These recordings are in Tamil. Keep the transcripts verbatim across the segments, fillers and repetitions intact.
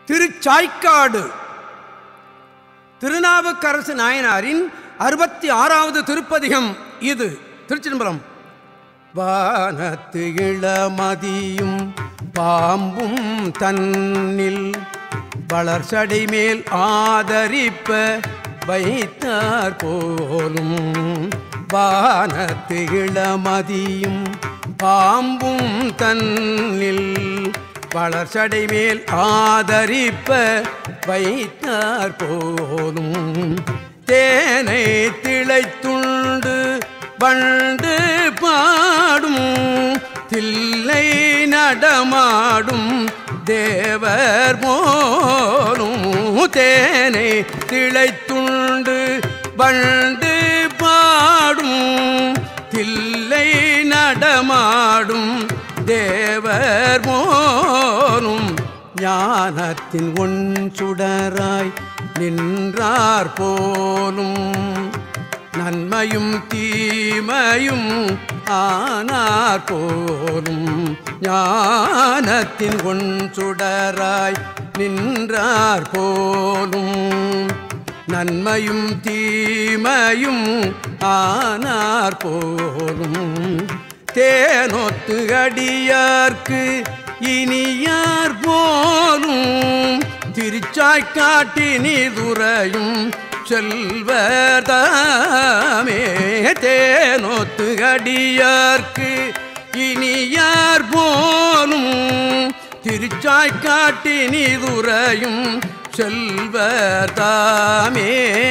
திருச்சாய்க்காடு திருநாவுக்கரசு நாயனாரின் அறுபத்தி ஆறாவது திருப்பதிகம் இது. திருச்சிதம்பரம். வானத்து இளமதியும் பாம்பும் தன்னில் வளர்சடை மேல் ஆதரிப்ப வைத்தார் போலும். வானத்து இளமதியும் பாம்பும் தன்னில் வளர்சடை மேல் ஆதரிப்ப வைத்தார் போலும். தேனை திளைத்துண்டு வண்டு பாடும் தில்லை நடமாடும் தேவர் போலும். தேனை திளைத்துண்டு வண்டு பாடும் தில்லை நடமாடும் தேவர் போலும். ஞானத்தின் ஒன் சுடராய் நின்றார் போலும். நன்மையும் தீமையும் ஆனார் போலும். ஞானத்தின் ஒன் சுடராய் நின்றார் போலும். நன்மையும் தீமையும் ஆனார் போலும். தேனொத்து அடியார்க்கு இனியார் போலும். திருச்சாய்க்காட்டினிதுரையும் செல்வதாமே. தேனொத்து அடியார்க்கு இனியார் போலும். திருச்சாய்க்காட்டினிதுரையும் செல்வதாமே.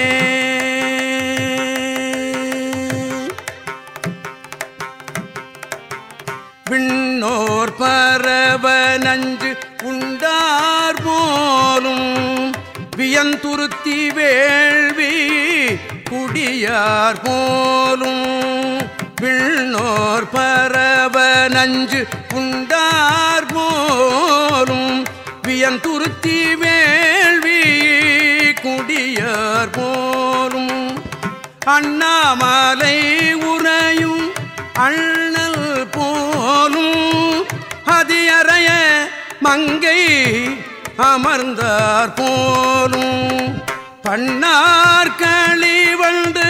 விண்ணோர் பரவ நஞ்சு உண்டார் போலும். வியந்துருத்தி வேள்வி குடியார் போலும். விண்ணோர் பரவ நஞ்சு உண்டார் போலும். வியந்துருத்தி வேள்வி குடியார் போலும். அண்ணாமலை உரையும் அண்ணல் போலும். அதியறைய மங்கை அமர்ந்தார் போலும். பண்ணார் களிவண்டு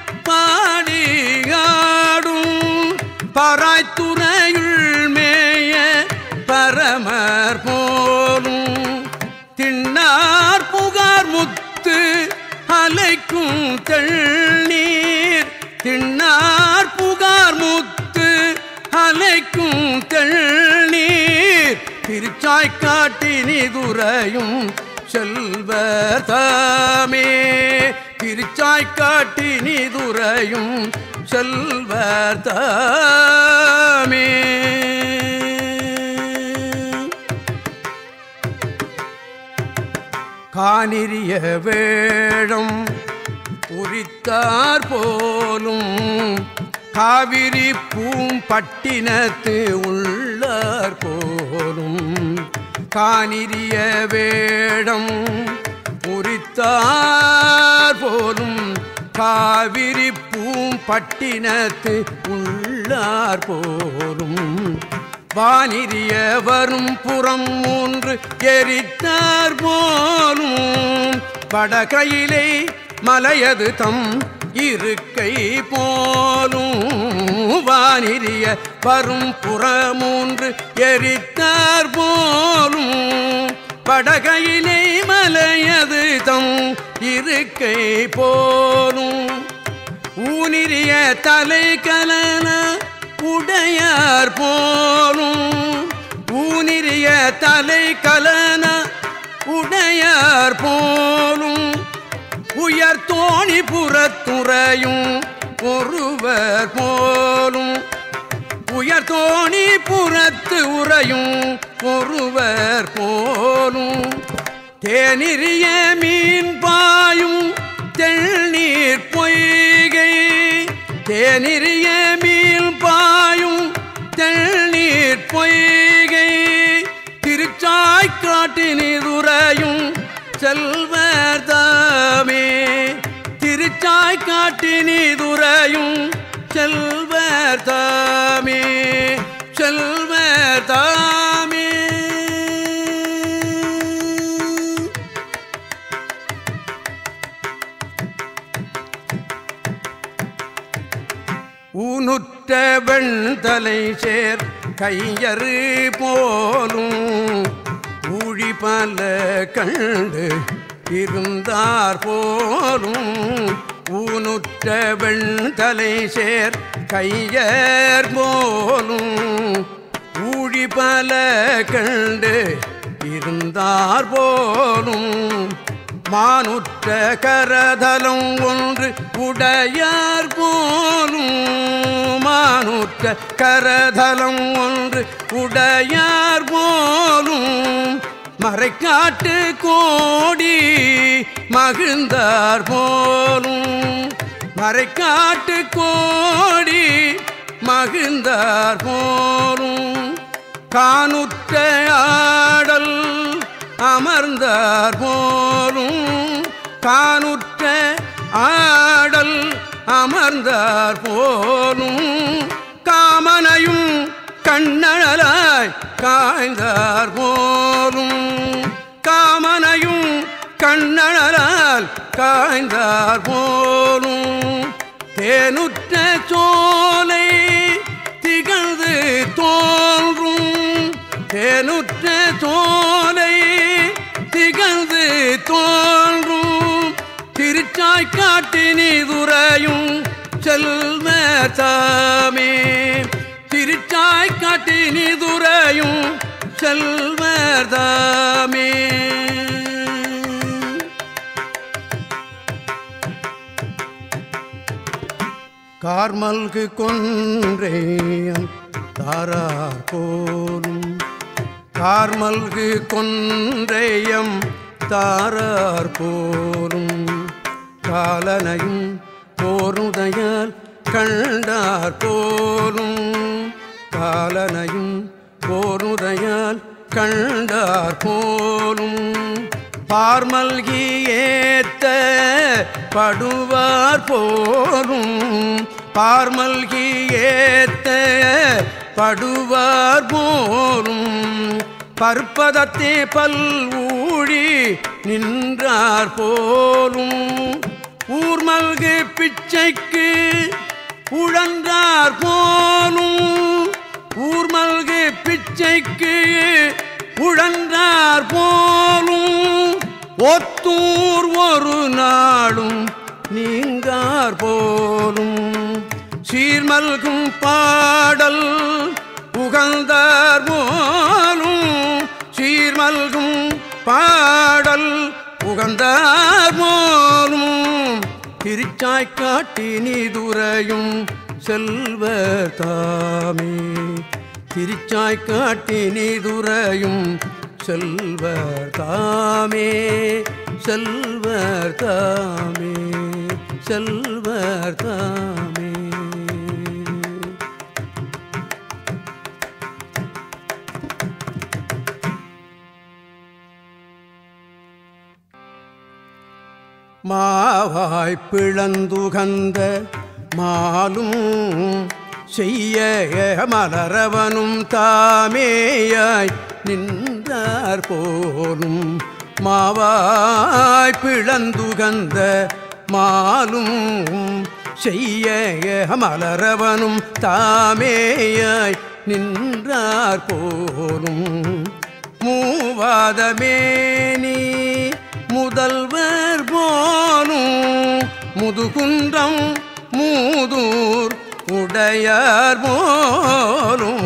பாடியாடும் பராய்த்துறையுள் மேய பரமர் போலும். திண்ணார் புகார் முத்து அலைக்கும் தெள்நீர். திண்ணார் புகார் முத்து அலைக்கும் தெள்நீர். திருச்சாய்க்காட்டினிதுரையும் செல்வதாமே. திருச்சாய்க்காட்டினிதுரையும் செல்வதாமே. காணிரிய வேழம் உரித்தார் போலும். காவிரி பூம்பட்டினத்து உள்ளார் போலும். காணிரிய வேடம் உரித்தார் போலும். காவிரி பூம்பட்டினத்து உள்ளார் போலும். வானிரிய வரும் புறம் மூன்று எரித்தார் போலும். வடகையிலே மலையது தம் இருக்கை போலும். வானிரிய வரும் புறமூன்று எரித்தார் போலும். வடகையிலே மலையது தம் இருக்கை போலும். ஊனிரிய தலை கலன உடையார் போலும். ஊனிரிய தலை கலன உடையார் போலும். உயர் தோணி புறத்துறையும் ஒருவர் போலும். உயர் தோணி புறத்து உரையும் ஒருவர் போலும். தேனிரிய மீன் பாயும் தெள்நீர் பொய்கை. தேனிரிய மீன் பாயும் தெள்நீர் பொய்கை. திருச்சாய்க்காட்டினிதுரையும் செல்வதாமே. திருச்சாய்க்காட்டினிதுரையும் செல்வதாமே. செல்வதாமே. வெண்தலை சேர் கையறு போலும் ஊழி பல கண்டு இருந்தார் போலும் ஊனுற்ற வெண்தலை சேர் கையர் போலும் ஊழி பல கண்டு இருந்தார் போலும் மானுற்ற கரதலம் ஒன்று உடையார் போலும் மானுற்ற கரதலம் ஒன்று உடையார் போலும் மறைக்காட்டு கோடி மகிழ்ந்தார் போலும் மறைக்காட்டு கோடி மகிழ்ந்தார் போலும் காணுற்ற ஆடல் அமர்ந்தார் போலும் காணுற்ற ஆடல் அமர்ந்தார் போலும் காமனையும் கண்ணழலாய் காய்ந்தார் போலும் காமனையும் கண்ணழலால் காய்ந்தார் போலும் தேனுற்ற சோலை திகழ்ந்து தோன்றும் தேனுற்ற சோலை திகழ்ந்து தோன்றும் திருச்சாய்க்காட்டினிதுரையும் செல்வ தாமே திருச்சாய்க்காட்டினிதுரையும் செல்வ தாமே கார்மல்கு கொன்றேன் தாரார் போலும் கார்மல்கு கொன்றையம் தாரார் போலும் காலனையும் போருடையால் கண்டார் போலும் காலனையும் போருடையால் கண்டார் போலும் பார்மல்கி ஏத்த படுவார் போலும் பார்மல்கி ஏத்த படுவார் போலும் பற்பதத்தே பல் ஊழி நின்றார் போலும் ஊர்மல்கு பிச்சைக்கு உழன்றார் போலும் ஊர்மல்கு பிச்சைக்கு உழன்றார் போலும் ஒத்தூர் ஒரு நாளும் நீங்கார் போலும் சீர்மல்கும் பாடல் உகந்தார் போலும் சீர்மல்கும் பாடல் உகந்தார் போலும் திருச்சாய்க்காட்டினிதுரையும் செல்வர் தாமே திருச்சாய்க்காட்டினிதுரையும் செல்வர் தாமே செல்வர் தாமே செல்வர் தாமே மாவாய் பிளந்துகந்த மாலும் செய்ய மலரவனும் தாமேயாய் நின்றார் போலும் மாவாய் பிளந்துகந்த மாலும் செய்ய மலரவனும் தாமேயாய் நின்றார் போலும் மூவாதமேனி முதல்வர் போலும் முதுகுன்றம் மூதூர் உடையார் போலும்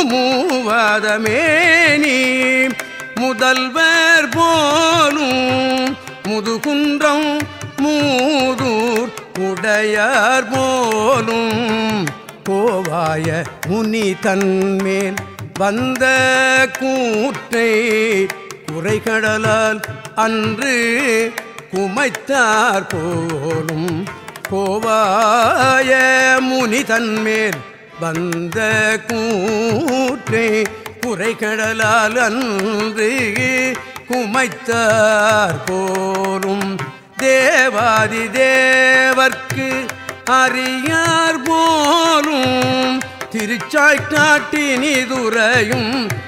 மூவாதமேனி முதல்வர் போலும் முதுகுன்றம் மூதூர் உடையார் போலும் கோவாய முனி தன்மேல் வந்த கூற்றை குறைகடலால் அன்று குமைத்தார் போலும் கோவாய முனி தன்மேல் வந்த கூற்றை குறைகடலால் அன்று குமைத்தார் போலும் தேவாதி தேவர்க்கு அறியார் போலும் திருச்சாய்க்காட்டினிதுரையும்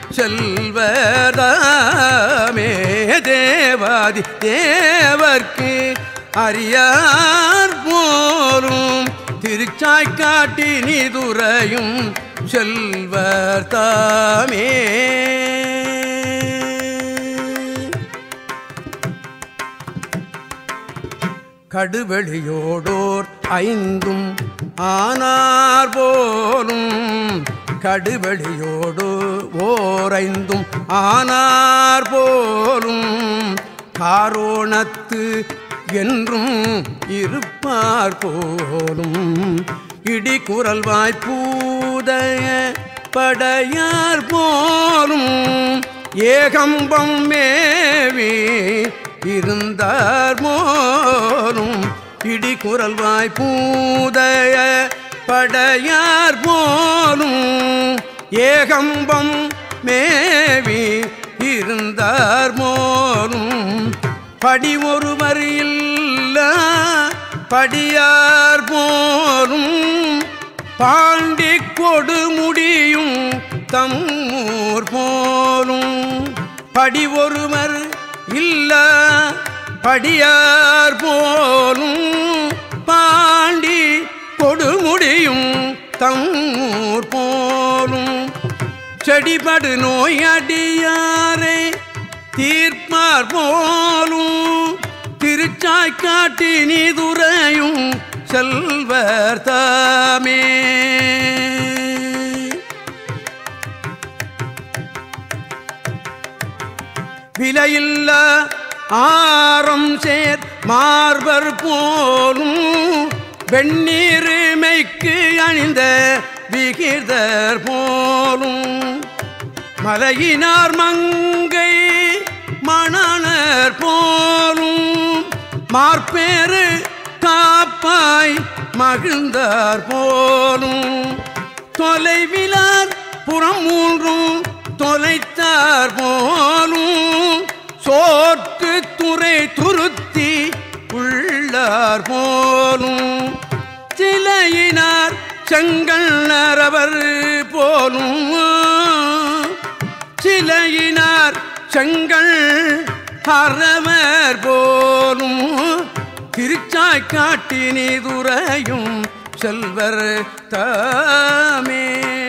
செல்வதாமே தேவாதி தேவர்க்கு அறியார் போலும் திருச்சாய்க்காட்டி நீதுரையும் செல்வர் தாமே. கடுவெளியோடோர் ஐந்தும் ஆனார் போலும் கடுவெளியோடு ஓரைந்தும் ஆனார் போலும் காரோணத்து என்றும் இருப்பார் போலும் இடிக்குரல் வாய்ப்பூதய படையார் போலும் ஏகம்பம் மேவி இருந்தார் போலும் இடிக்குரல் வாய்ப்பூதய படையார் போலும் ஏகம்பம் மேவி இருந்தார் போலும் படி ஒருவர் இல்ல படியார் போலும் பாண்டி கொடு முடியும் தம்மூர் போலும் படி ஒருவர் இல்ல படியார் போலும் பாண்டி கொடுமுடியும் தம்மூர் போலும் செடிபடு நோய் அடியாரை தீர்ப்பார் போலும் திருச்சாய்க்காட்டி நீதுரையும் செல்வர் தாமே. விலையில்ல ஆரம் சேர் மார்பர் போலும் வெண்ணீருமைக்கு அணிந்த விகிதர் போலும் மலையினார் மங்கை மணனர் போலும் மார்பேறு காப்பாய் மகிழ்ந்தார் போலும் தொலைவிலார் புறம் மூன்றும் தொலைத்தார் போலும் சோற்று துறை துருத்தி உள்ளார் போலும் சிலையினார் செங்கல் நரவர் போலும் சிலையினார் செங்கல் அறவர் போலும் திருச்சாய்க்காட்டி நீதுரையும் செல்வர் தாமே.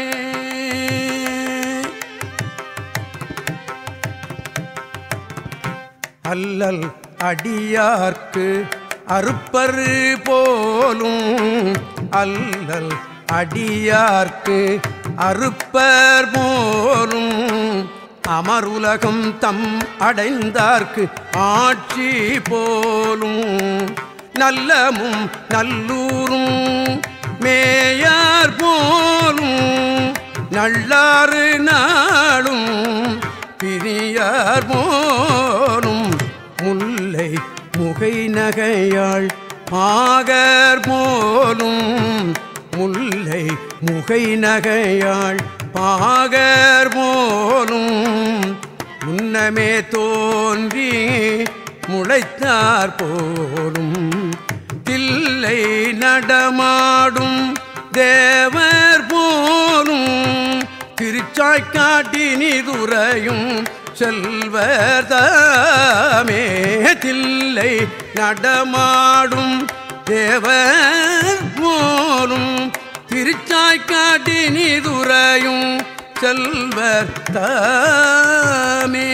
அல்லல் அடியார்க்கு அறுப்பர் போலும் அல்லல் அடியார்க்கு அறுப்பர் போலும் அமருலகம் தம் அடைந்தார்க்கு ஆட்சி போலும் நல்லமும் நல்லூரும் மேயார் போலும் நல்லாறு நாளும் பிரியார் போலும் முல்லை முகை நகையாள் பாகர் போலும் முல்லை முகை நகையாள் பாகர் போலும் முன்னமே தோன்றி முளைத்தார் போலும் தில்லை நடமாடும் தேவர் போலும் திருச்சாய்க்காட்டி நீதுரையும் செல்வர் தாமே. தில்லை நடமாடும் தேவர் போலும் திருச்சாய்க்காட்டி நீதுரையும் செல்வர் தாமே.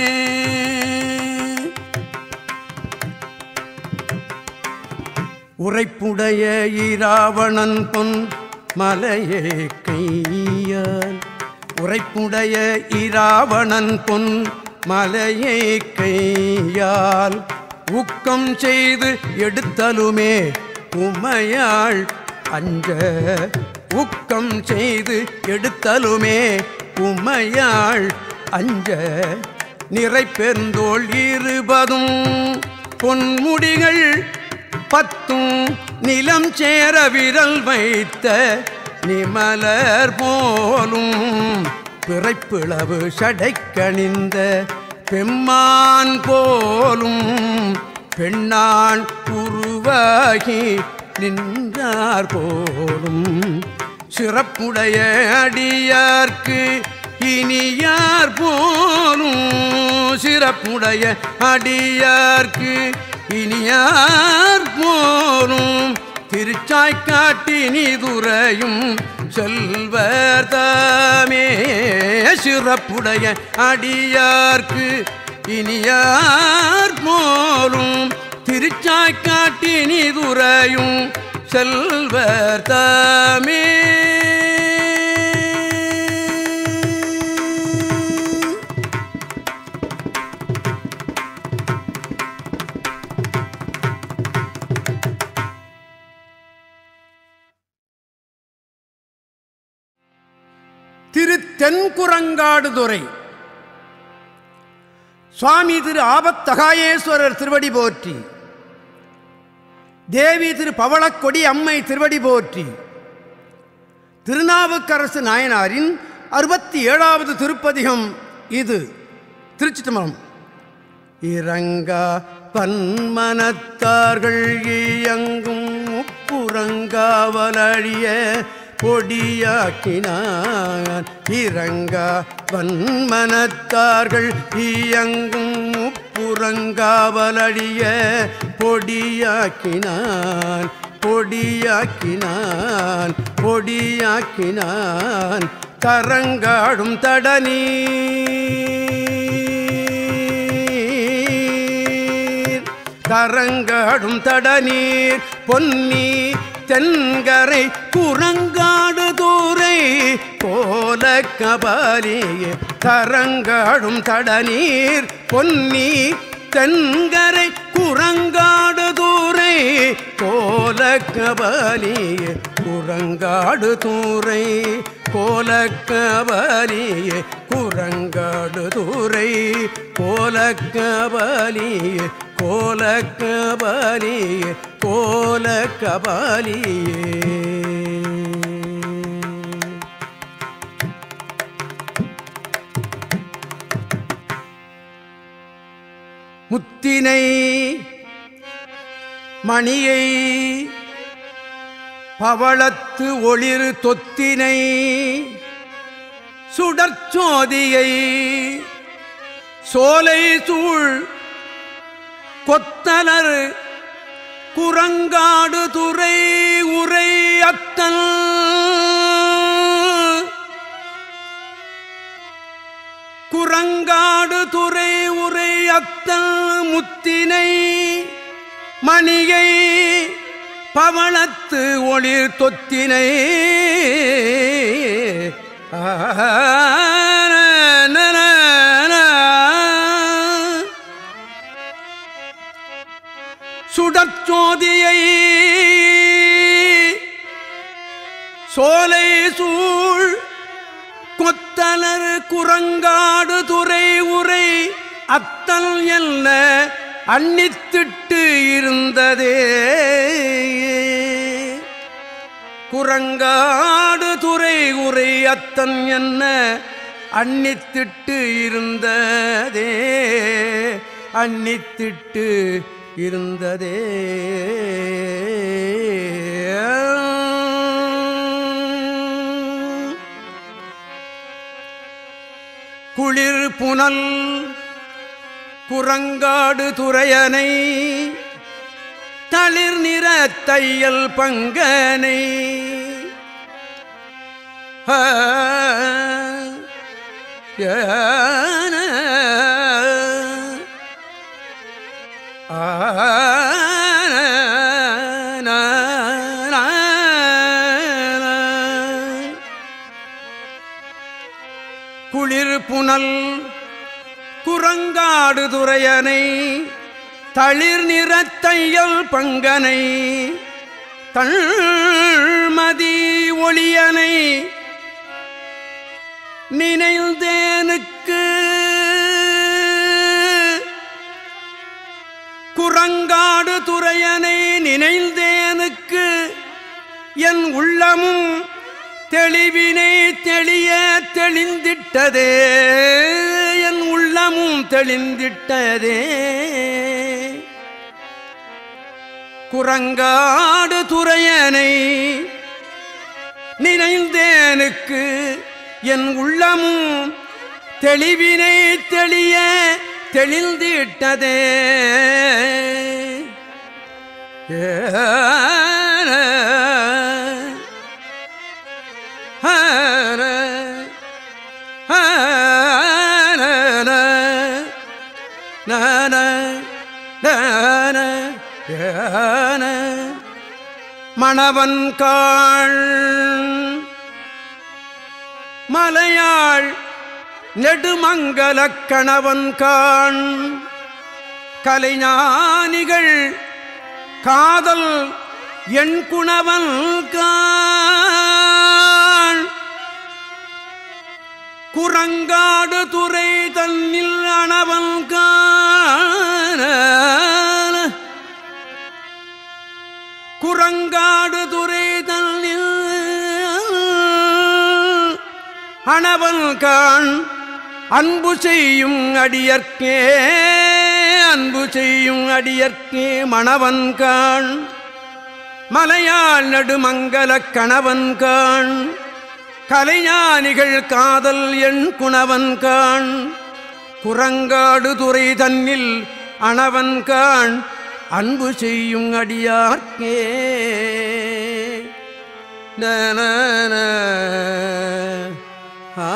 உரைப்புடைய இராவணன் பொன் மலையை கையால் உரைப்புடைய இராவணன் பொன் மலையை கையால் ஊக்கம் செய்து எடுத்தலுமே உமையாள் அஞ்ச ஊக்கம் செய்து எடுத்தலுமே உமையாள் அஞ்ச நிறைப்பெருந்தோள் இருபதும் பொன்முடிகள் பத்தும் நிலம் சேர விரல் வைத்த நிமலர் போலும் பிறைப்பிளவு சடைக்கணிந்த பெம்மான் போலும் பெண்ணான் உருவாகி நின்றார் போலும் சிறப்புடைய அடியார்க்கு இனியார் போலும் சிறப்புடைய அடியார்க்கு இனியார் போலும் திருச்சாய்க்காட்டி நீதுரையும் செல்வர் தாமே சிறப்புடைய அடியார்க்கு இனியார் போலும் திருச்சாய்க்காட்டி நீதுரையும் செல்வர் தாமே. திரு தென்குரங்காடுதுறை சுவாமி திரு ஆபத்தகாயேஸ்வரர் திருவடி போற்றி. தேவி திரு பவளக்கொடி அம்மை திருவடி போற்றி. திருநாவுக்கரசு நாயனாரின் அறுபத்தி ஏழாவது திருப்பதிகம் இது. திருச்சிற்றம்பலம். இரங்கா பன்மனத்தார்கள் இயங்கும் முப்புறங்காவலழிய பொடியாக்கினான். இரங்கா வன்மனத்தார்கள் இயங்கும் முப்புறங்காவலழிய பொடியாக்கினான் பொடியாக்கினான் பொடியாக்கினான். தரங்காடும் தடநீர் தரங்காடும் தடநீர் பொன்னி தென்கரை குரங்காடு தூரை கோல கபாலியே. தரங்காடும் தடநீர் பொன்னி தென்கரை குரங்காடு தூரை கோல கபாலியே. குரங்காடு தூரை கோல கபாலியே. குரங்காடு தூரை கோல கபாலியே. கோல கபாலியே கோல கபாலியே. முத்தினை மணியை பவளத்து ஒளிரு தொத்தினை சுடற்சோதியை சோலை சூழ் கொத்தலர் குரங்காடு துறை உரை அத்தல் குரங்காடு துறை உரை அத்தல் முத்தினை மணியை பவளத்து ஒளிர் தொத்தினை சுடற்சோதியை சோலை சூழ் கொத்தலர் குரங்காடு துறை உரை அத்தல் என்ன அன்னித்திட்டு இருந்ததே. குரங்காடு துறை உரை அத்தன் என்ன அன்னித்திட்டு இருந்ததே அன்னித்திட்டு இருந்ததே. குளிர் புனல் குரங்காடு துறையனை தளிர் நிற தையல் பங்கனை குளிர் புனல் குரங்காடு துறையனை தளிர் நிற தையல் பங்கனை தள்மதி ஒளியனை நினைந்தேனுக்கு குரங்காடு துறையனை நினைந்தேனுக்கு என் உள்ளமும் தெளிவினை தெளிய தெளிந்திட்டதே என் உள்ளமும் தெளிந்திட்டதே. குரங்காடு துறையனை நினைந்தேனுக்கு என் உள்ளமும் தெளிவினை தெளிய தெளிந்திட்டதே. ஏ நன நன ஏன மணவன்காள் மலையாள் நெடுமங்கலக் கணவன்காண் கலைஞானிகள் காதல் என் குணவன்காண் குரங்காடு துறை தன்னில் அணவன்காண குரங்காடு துறை தன்னில் அணவன்காண் அன்பு செய்யும் அடியர்க்கே அன்பு செய்யும் அடியர்க்கே மணவன்காண் மலையாள் நடுமங்கலக் கணவன்காண் கலைஞானிகள் காதல் என் குணவன்காண் குரங்காடு துறை தன்னில் அணவன்காண் அன்பு செய்யும் அடியார்க்கே நன ஆ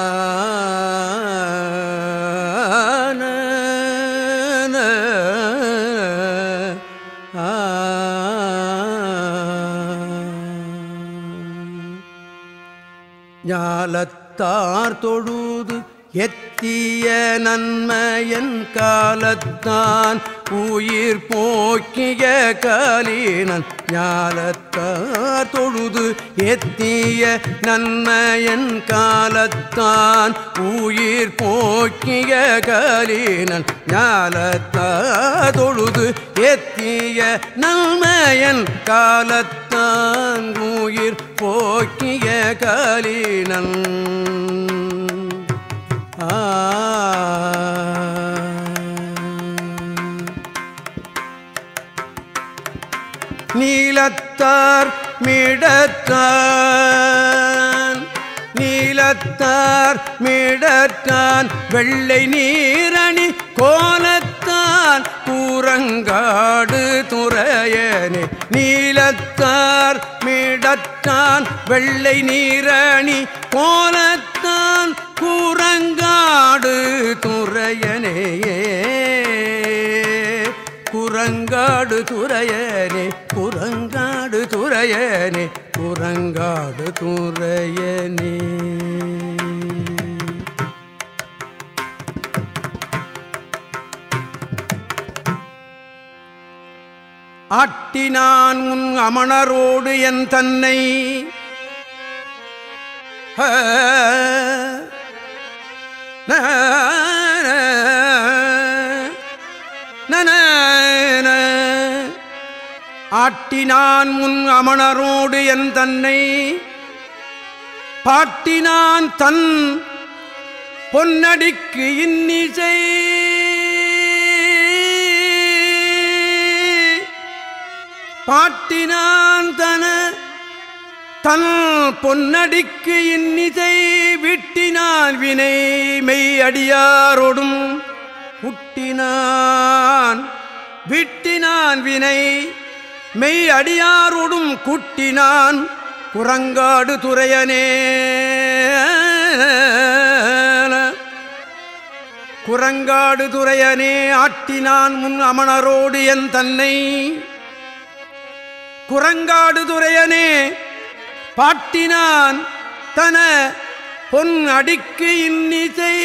ஞாலத்தார் தொழுது எத்திய நன்மையன் காலத்தான் உயிர் போக்கிய காலினன் ஞாலத்தார் தொழுது எத்திய நன்மையன் காலத்தான் உயிர் போக்கிய காலினன் ஞாலத்தார் தொழுது எத்திய நன்மையன் காலத்தான் உயிர் போக்கிய காலினன் நீலத்தார் மிடத்தான் நீலத்தார் மிடத்தான் வெள்ளை நீரணி கோலத்தான் கூரங்காடு துறையனே நீலத்தார் மிடத்தான் வெள்ளை நீரணி கோலத்தான் கூரங்காடு துறையனே குரங்காடு துறையனே குரங்காடு துறையனே குரங்காடு துறையனே ஆட்டினான் உன் அமணரோடு என் தன்னை ஆட்டினான் முன் அமணரோடு என் தன்னை பாட்டினான் தன் பொன்னடிக்கு இன்னிசை பாட்டினான் தன தன் பொன்னடிக்கு இன்னிசை விட்டினான் வினை மெய் அடியாரோடும் குட்டினான் விட்டினான் வினை மெய் அடியாரோடும் குட்டினான் குரங்காடு துறையனே குரங்காடு துறையனே ஆட்டினான் முன் அமணரோடு என் தன்னை குரங்காடு துறையனே பாட்டினான் தன பொன் அடிக்கு இன்னிசை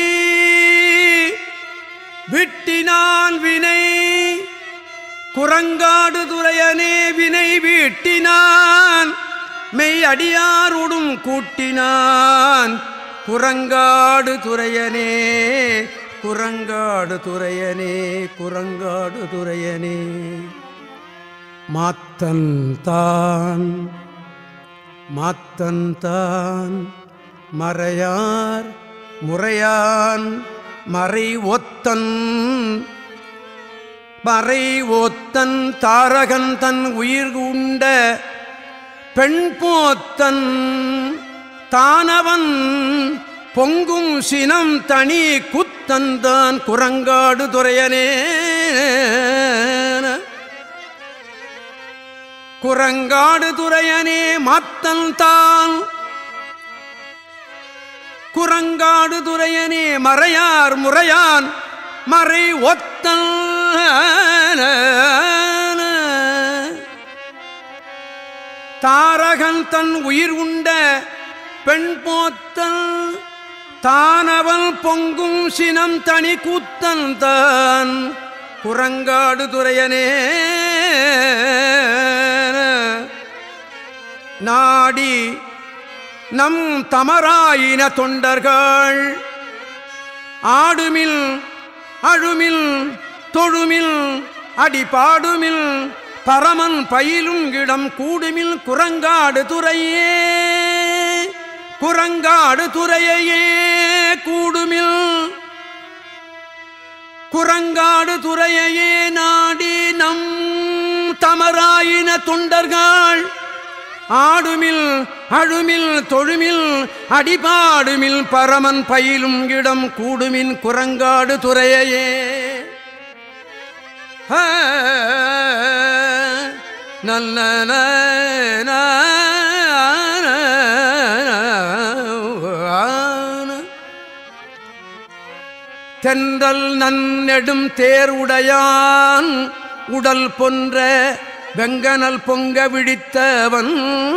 விட்டினான் வினை குரங்காடு துறையனே வினை வீட்டினான் மெய் அடியாரோடும் கூட்டினான் குரங்காடு துறையனே குரங்காடு துறையனே குரங்காடு துறையனே மாத்தன் தான் மாத்தன் தான் மறையார் முறையான் மறை ஒத்தன் மறை ஒத்தன் தாரகன் தன் உயிர் உண்ட பெண் போத்தன் தானவன் பொங்கும் சினம் தனி குத்தந்தான் குரங்காடு துறையனே குரங்காடு துறையனே மாத்தன் தான் குரங்காடு துறையனே மறையார் முறையான் மறை ஒத்தல் தாரகன் தன் உயிர் உண்ட பெண் போத்தல் தானவன் பொங்கும் சினம் தனி கூத்தன் தான் குரங்காடு துறையனே நாடி நம் தமராயின தொண்டர்கள் ஆடுமில் அழுமில் தொழுமில் அடிபாடுமில் பரமன் பயிலும் இடம் கூடுமில் குரங்காடு துறையே குரங்காடு துறையே கூடுமில் குரங்காடு துறையே நாடி நம் தமராயின தொண்டர்கள் ஆடுமில் அழுமில் தொழுமில் அடிபாடுமில் பரமன் பயிலும் இடம் கூடுமின் குரங்காடு துறையே நல்ல தென்றல் நன்னெடும் தேர் உடையான் உடல் பொன்ற வெங்கனல் பொங்க விழித்தவன்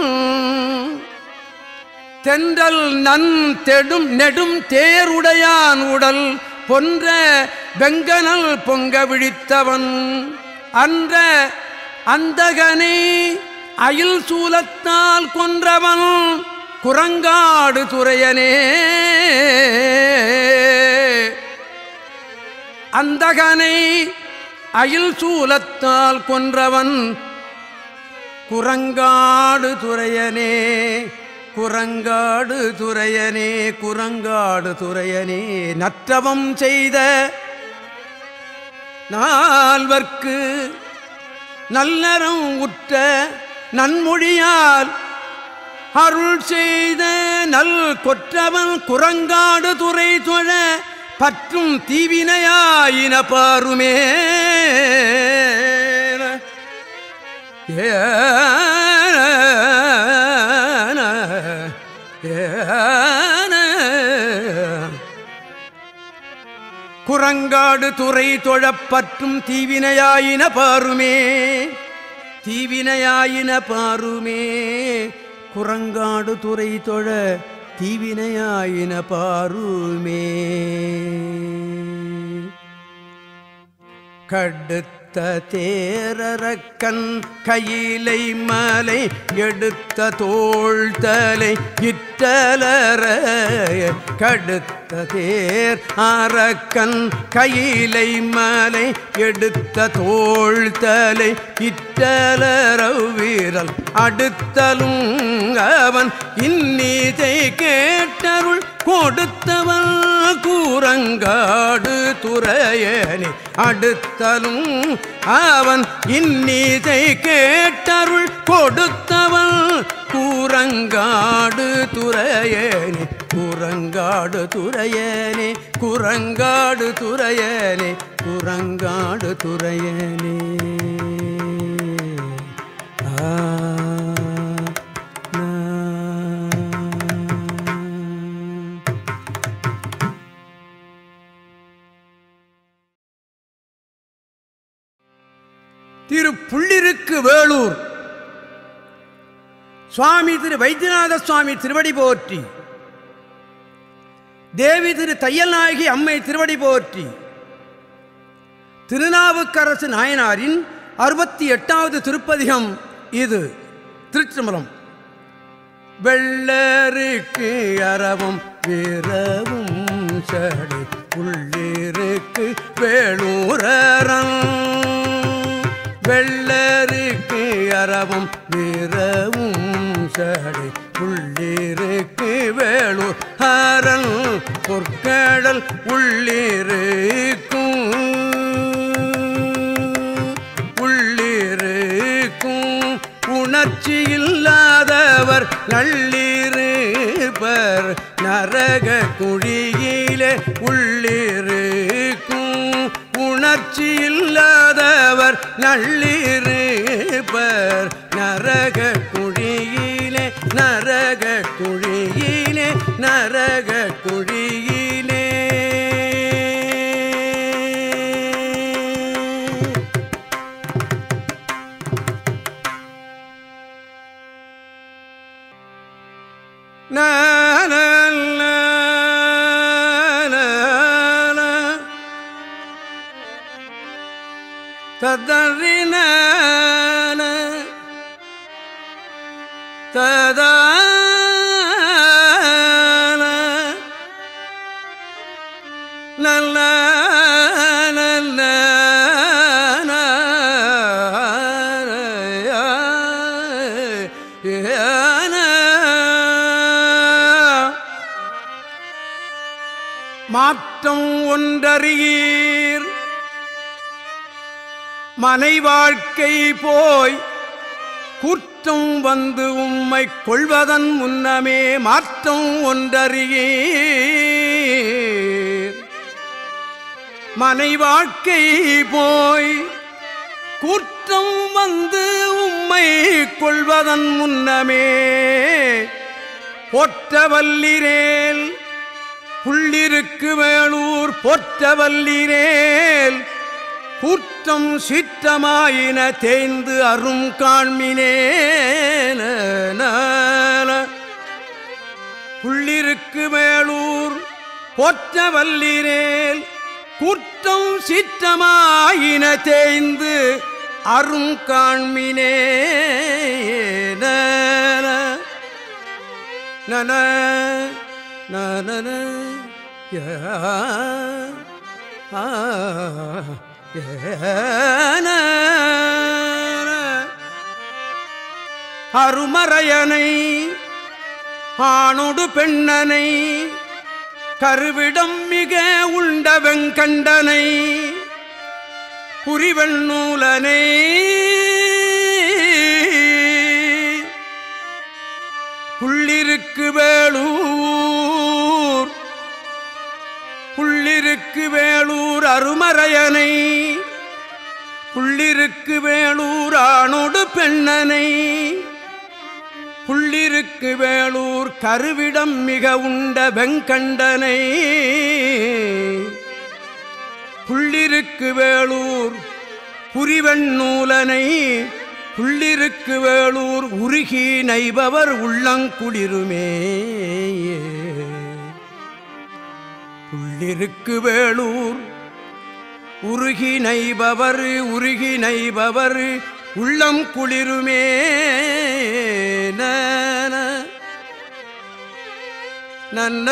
தென்றல் நன் தெடும் நெடும் தேருடையான் உடல் பொன்ற வெங்கனல் பொங்க விழித்தவன் அன்ற அந்தகனை அயில் சூலத்தால் கொன்றவன் குரங்காடு துறையனே அந்தகனை அயில் சூலத்தால் கொன்றவன் குரங்காடு துறையனே குரங்காடு துறையனே குரங்காடு துறையனே நற்றவம் செய்த நால்வர்க்கு நல்லறம் உற்ற நன்மொழியால் அருள் செய்த நல் கொற்றவன் குரங்காடு துறை தொழ பற்றும் தீவினையாயின பாருமே குரங்காடு துறை தொழப்பற்றும் தீவினையாயின பாருமே தீவினையாயின பாருமே குரங்காடு துறை தொழ தீவினையாயின பாருமே கடுத்த தேரரக்கன் கையிலை மலை எடுத்த தோள்தலை இட்டலர கடுத்த தேர் அரக்கன் கையிலை மலை எடுத்த தோள்தலை இட்டலரவு வீரல் அடுத்தலும் அவன் இன்னீதை கேட்டருள் கொடுத்தவன் கூரங்காடு துறையனே அடுத்தலும் அவன் இன்னீதை கேட்டருள் கொடுத்தவன் கூரங்காடு துறையனே குரங்காடு துறையனே குரங்காடு துறையனே குரங்காடு துறையனே ஆ திரு புள்ளிருக்கு வேளூர் சுவாமி திரு வைத்தியநாத சுவாமி திருவடி போற்றி தேவி திரு தையல்நாயகி அம்மை திருவடி போற்றி திருநாவுக்கரசு நாயனாரின் அறுபத்தி எட்டாவது திருப்பதிகம் இது. திருச்சிற்றம்பலம். வெள்ளருக்கு அறவும் வீரவும் சடை உள்ளிருக்கு வேளூரன் வெள்ளருக்கு அறவும் வீரவும் சடை உள்ளிருக்கு வேளூர் ஹரன் பொற்கடல் உள்ளிருக்கும் உள்ளிருக்கும் உணர்ச்சி இல்லாதவர் நள்ளிருப்பர் நரக குழியிலே உள்ளிருக்கும் உணர்ச்சி இல்லாதவர் நள்ளிருப்பர் நரக குழியிலே நரக குழியிலே நரக குழியிலே ததறின ததா நல்ல நல்ல மாற்றம் ஒன்றறியீர் மனை வாழ்க்கை போய் குற்றம் வந்து உம்மை கொள்வதன் முன்னமே மாற்றம் ஒன்றறியீர் மனை வாழ்க்கை போய் குற்றம் வந்து உம்மை கொள்வதன் முன்னமே போற்றவல்லிரேல் புள்ளிருக்கு வேளூர் போற்றவல்லிரேல் குற்றம் சிற்றமாயின தேய்ந்து அரும் காண்மினே புள்ளிருக்கு வேளூர் போற்றவல்லிரேல் குற்றம் சிற்றமாயின தேய்ந்து அரும் காண்மினே நன நன ஆ அருமறையனை ஆணொடு பெண்ணனை கருவிடம் மிக உண்ட வெங்கண்டனை புரிவெண் நூலனை புள்ளிருக்கு வேளூர் புள்ளிருக்கு வேளூர் அருமறையனை புள்ளிருக்கு வேளூர் ஆணொடு பெண்ணனை புள்ளிருக்கு வேளூர் கருவிடம் மிக உண்ட வெங்கண்டனை புள்ளிருக்கு வேளூர் புரிவெண் நூலனை புள்ளிருக்கு வேளூர் உருகி நைபவர் உள்ளங்குளிருமே புள்ளிருக்கு வேளூர் உருகி நைபவர் உருகி நைபவர் உள்ளம் குளிருமே நன்ன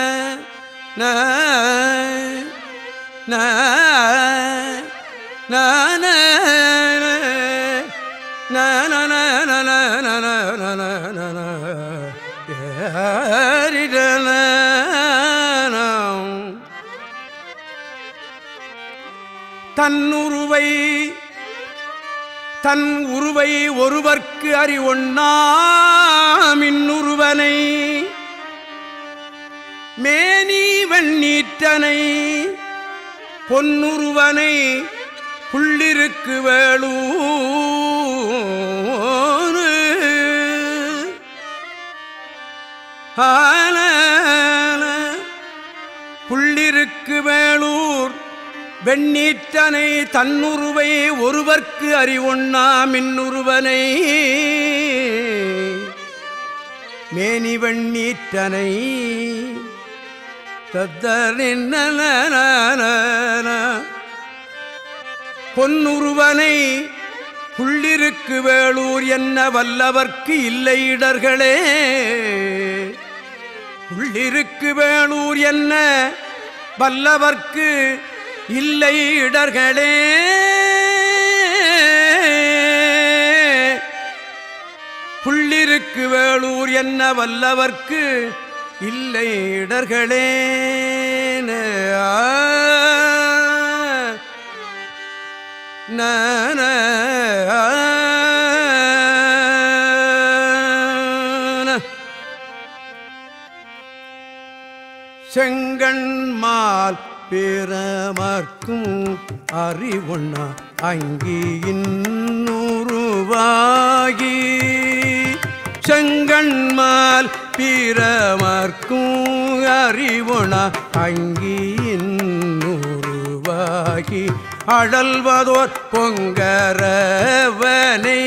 தன்னுருவை தன் உருவை ஒருவர்க்கு அறிவொண்ணாம் இன்னுருவனை மேனி வெண்ணீற்றனை பொன்னுருவனை புள்ளிருக்கு வேளூர் புள்ளிருக்கு வேளூர் வெண்ணீற்றனை தன்னுருவை ஒருவர்க்கு அறிவொண்ணா மின்னுருவனை மேனி வெண்ணீற்றனை தத்தரின் பொன்னுருவனை புள்ளிருக்கு வேளூர் என்ன வல்லவர்க்கு இல்லை இடர்களே புள்ளிருக்கு வேளூர் என்ன வல்லவர்க்கு இல்லை இடர்களே புள்ளிருக்கு வேளூர் என்ன வல்லவர்க்கு இல்லை இடர்களே நன செங்கண்மால் பிறமர்க்கும் அறிவொண்ணா அங்கியின்னுருவாகி செங்கண்மால் பிறமர்க்கும் அறிவொண்ணா அங்கியின்னுருவாகி அழல்வதோர் பொங்கரவனை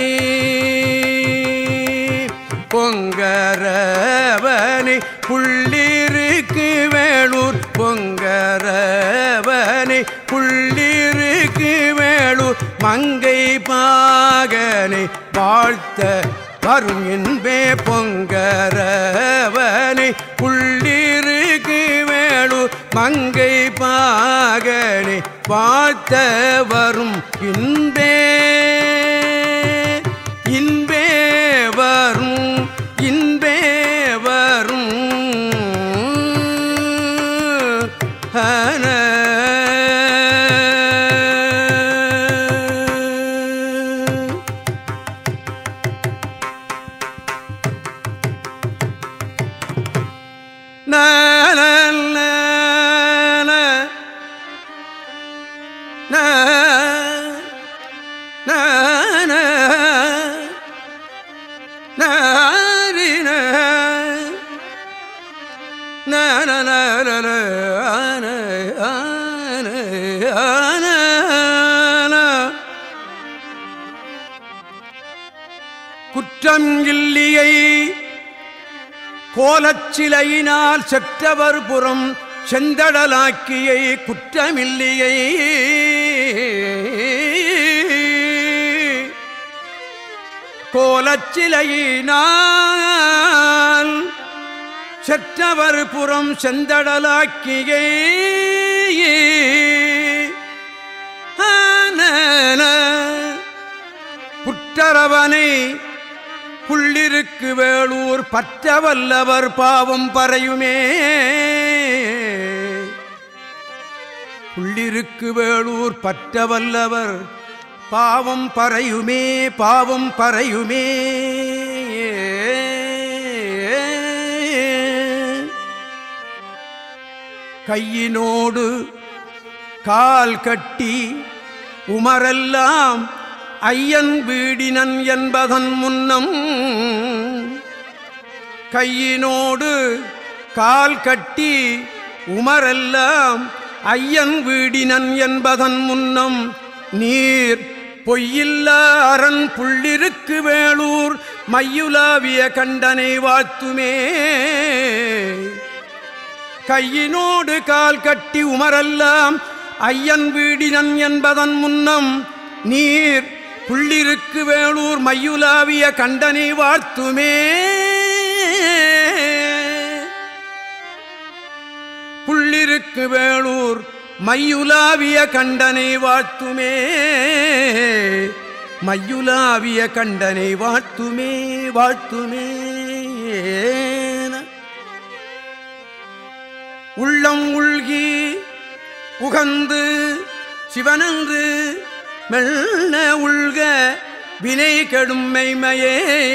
பொங்கரவனை புள்ளிருக்கு வேளூர் பொங்கரவனை புள்ளிருக்கு வேளூர் மங்கை பாகனை வாழ்த்த வரும் என்பே பொங்கரவனை புள்ளிருக்கு வேளூர் மங்கை பாகனை வாழ்த்த வரும் இன்பே இன்பே வரும் இன்பே வரும் ஹன குற்றம் இல்லியை கோலச்சிலையினால் செற்றவர் புறம் செந்தடலாக்கியை குற்றமில்லியை கோலச்சிலையினால் செற்றவர் புறம் செந்தடலாக்கியை புற்றரவனை புள்ளிருக்கு வேளூர் பற்றவல்லவர் பாவம் பறையுமே புள்ளிருக்கு வேளூர் பற்றவல்லவர் பாவம் பறையுமே பாவம் பறையுமே கையினோடு கால் கட்டி உமரெல்லாம் ஐயன் வீடினன் என்பதன் முன்னம் கையினோடு கால் கட்டி உமரெல்லாம் ஐயன் வீடினன் என்பதன் முன்னம் நீர் பொய்யில்லா அரண் புள்ளிருக்கு வேளூர் மையுலாவிய கண்டனை வாழ்த்துமே கையினோடு கால் கட்டி உமரெல்லாம் ஐயன் வீடினன் என்பதன் முன்னம் நீர் புள்ளிருக்கு வேளூர் மையுலாவிய கண்டனை வாழ்த்துமே புள்ளிருக்கு வேளூர் மையுலாவிய கண்டனை வாழ்த்துமே மையுலாவிய கண்டனை வாழ்த்துமே வாழ்த்துமே உள்ளம் உள்கி உகந்து சிவனன்று மெல்ல உள்க வினை கெடும் மெய்மையே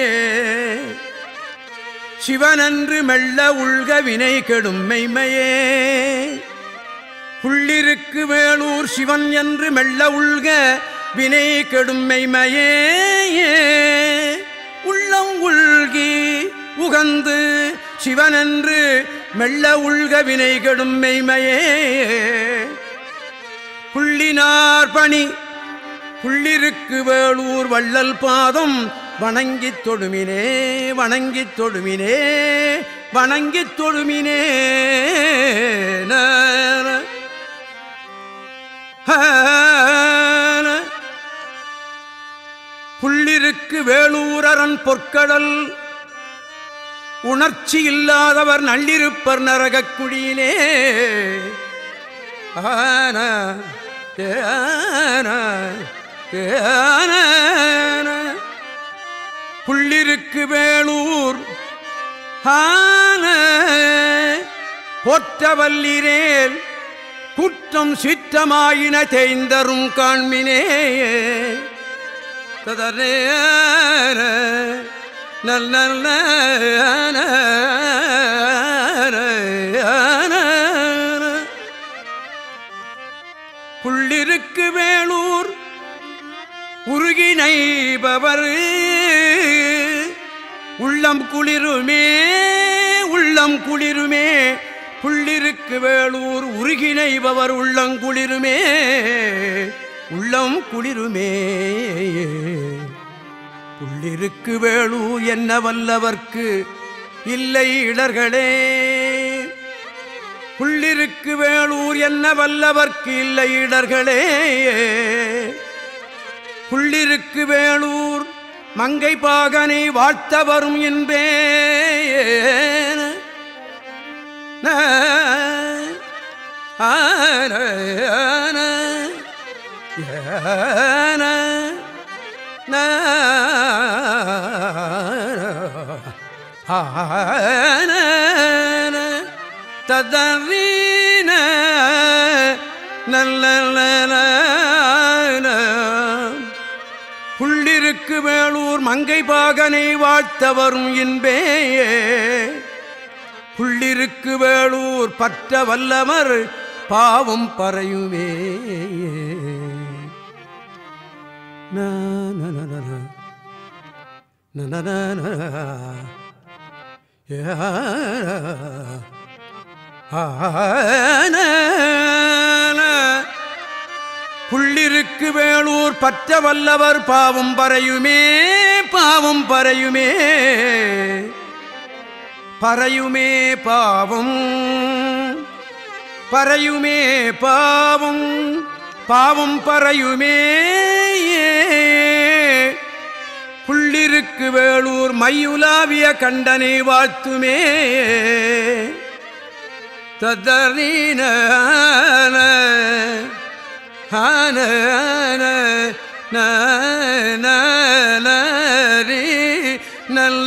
சிவனன்று மெல்ல உள்க வினை கெடும் மெய்மையே புள்ளிருக்கு வேளூர் சிவன் என்று மெல்ல உள்க வினை கெடும் மெய்மையே உள்ளம் உள்கி உகந்து சிவனன்று மெல்ல உள்க வினை கெடும் மெய்மையே புள்ளினார் பணி புள்ளிருக்கு வேளூர் வள்ளல் பாதம் வணங்கித் தொழுமினே வணங்கித் தொழுமினே வணங்கித் தொழுமினே புள்ளிருக்கு வேளூரன் பொற்கடல் உணர்ச்சி இல்லாதவர் நள்ளிருப்பர் நரகக் குழியிலே ஆன புள்ளிருக்கு வேளூர் ஆன போற்றவல்லிரேல் குற்றம் சிற்றமாயின தேய்ந்தரும் காண்மினே ததனே நல் நல்ல புள்ளிருக்கு வேளூர் உருகினைபவர் உள்ளம் குளிருமே உள்ளம் குளிருமே புள்ளிருக்கு வேளூர் உருகினைபவர் உள்ளங்குளிருமே உள்ளம் குளிருமே. புள்ளிருக்கு வேளூர் என்ன வல்லவர்க்கு இல்லை இடர்களே. புள்ளிருக்கு வேளூர் என்ன வல்லவர்க்கு இல்லை இடர்களே. புள்ளிருக்கு வேளூர் மங்கை பாகனை வாழ்த்த வரும் என்பே. ஆன ததறீன நல்ல புள்ளிருக்கு வேளூர் மங்கை பாகனை வாழ்த்த வரும் என்பே. புள்ளிருக்கு வேளூர் பற்ற வல்லவர் பாவம் பறையுமே. புள்ளிருக்கு வேளூர் பற்ற வல்லவர் பாவம் பறையுமே. பாவம் பறையுமே. பறையுமே பாவம். பறையுமே பாவம். பாவம் பறையுமே. புள்ளிருக்கு வேளூர் மையுலாவிய கண்டனை வாழ்த்துமே. ததறீன ஆன நல்ல